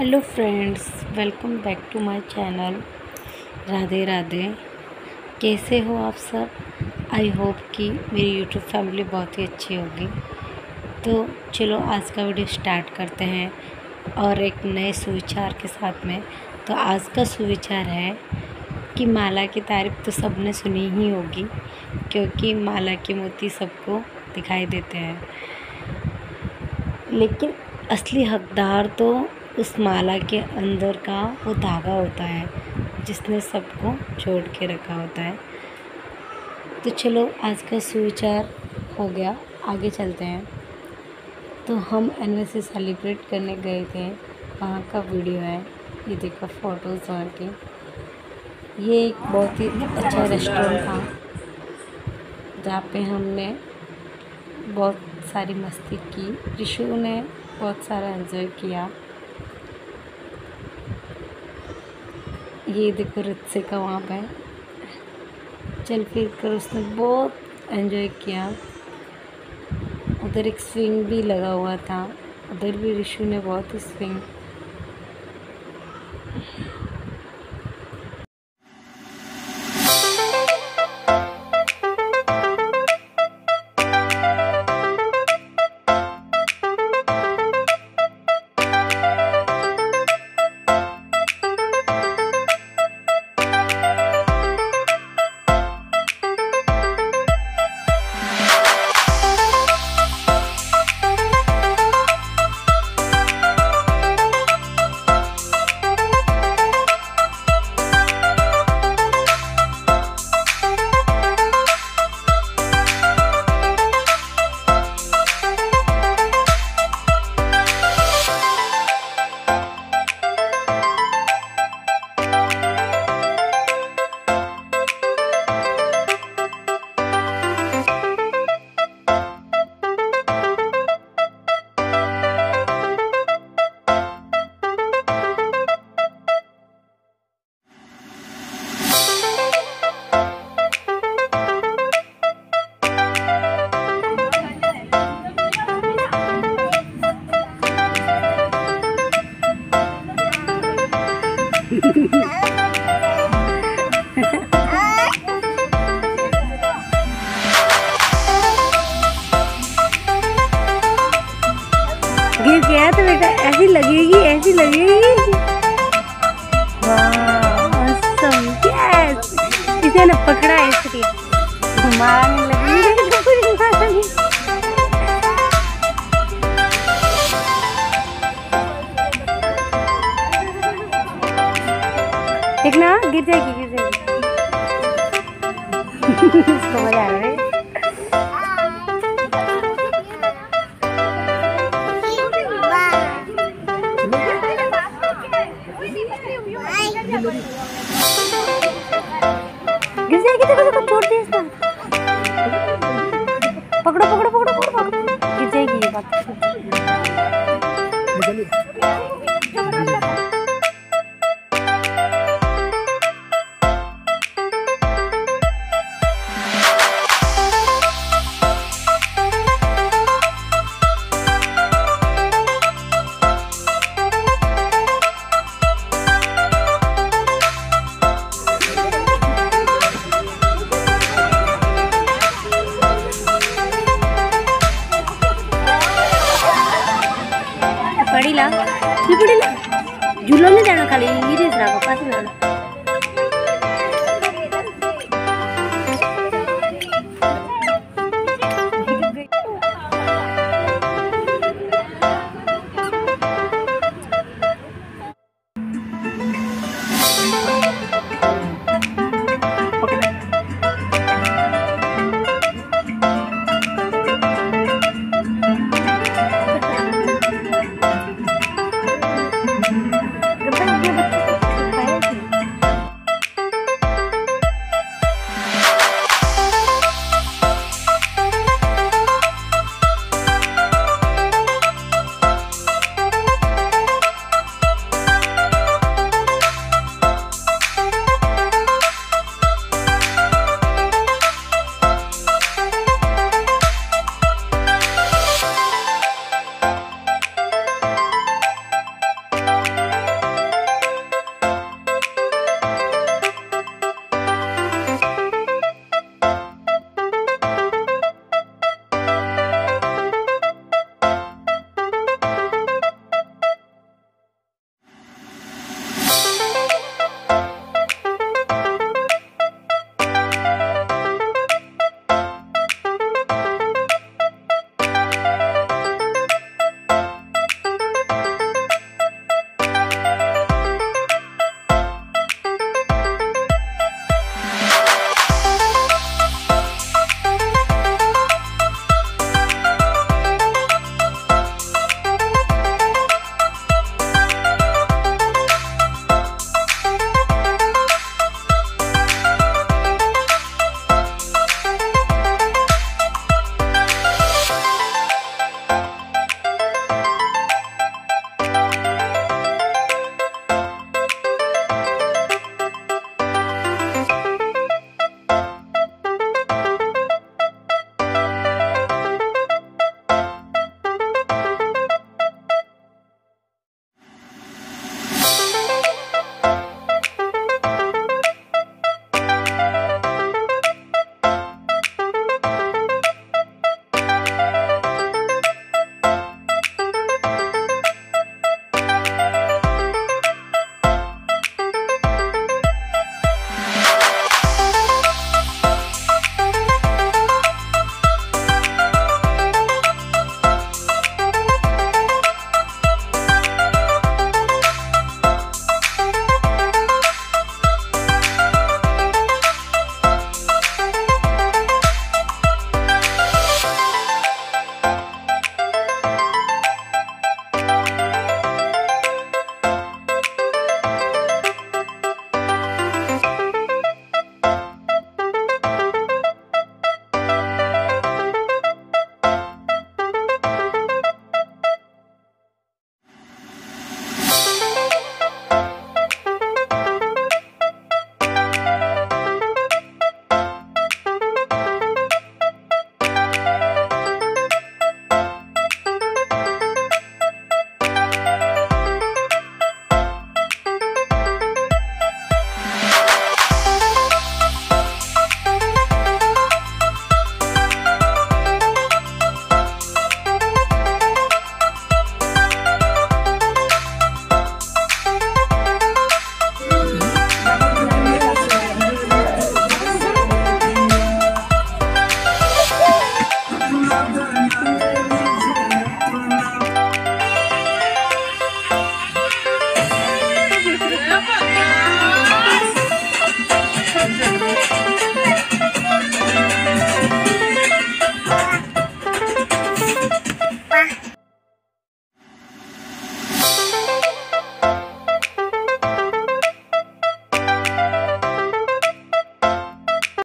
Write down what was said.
Hello friends, welcome back to my channel. Radhe Radhe. कैसे हो आप सब? आई होप कि मेरी यूट्यूब फैमिली बहुत ही अच्छी होगी। तो चलो आज का वीडियो स्टार्ट करते हैं और एक नए सुविचार के साथ में। तो आज का सुविचार है कि माला की तारीफ़ तो सबने सुनी ही होगी, क्योंकि माला के मोती सबको दिखाई देते हैं, लेकिन असली हकदार तो उस माला के अंदर का वो धागा होता है जिसने सबको जोड़ के रखा होता है। तो चलो आज का सुविचार हो गया, आगे चलते हैं। तो हम एनिवर्सरी सेलिब्रेट करने गए थे, वहाँ का वीडियो है, ये देखो फ़ोटोज़ वहाँ की। ये एक बहुत ही अच्छा रेस्टोरेंट था जहाँ पे हमने बहुत सारी मस्ती की। ऋषु ने बहुत सारा एंजॉय किया। ये देखो ऋतिका वहाँ पे चल फिर कर उसने बहुत एंजॉय किया। उधर एक स्विंग भी लगा हुआ था, उधर भी ऋषु ने बहुत ही स्विंग। गिर गया तो बेटा ऐसी लगेगी, ऐसी लगेगी। वाह ऑसम, यस। इसे ना पकड़ा है इसलिए घुमाने लगी। देखना गिर जाएगी, गिर जाएगी। इसको मजा आ रहा है। गिर जाएगी, देखो देखो छोड़ दिया इसने। पकड़ो पकड़ो पकड़ो पकड़ो, गिर जाएगी ये बात। पड़ी ला झूलो नहीं जाना, खाली ये पास जाना।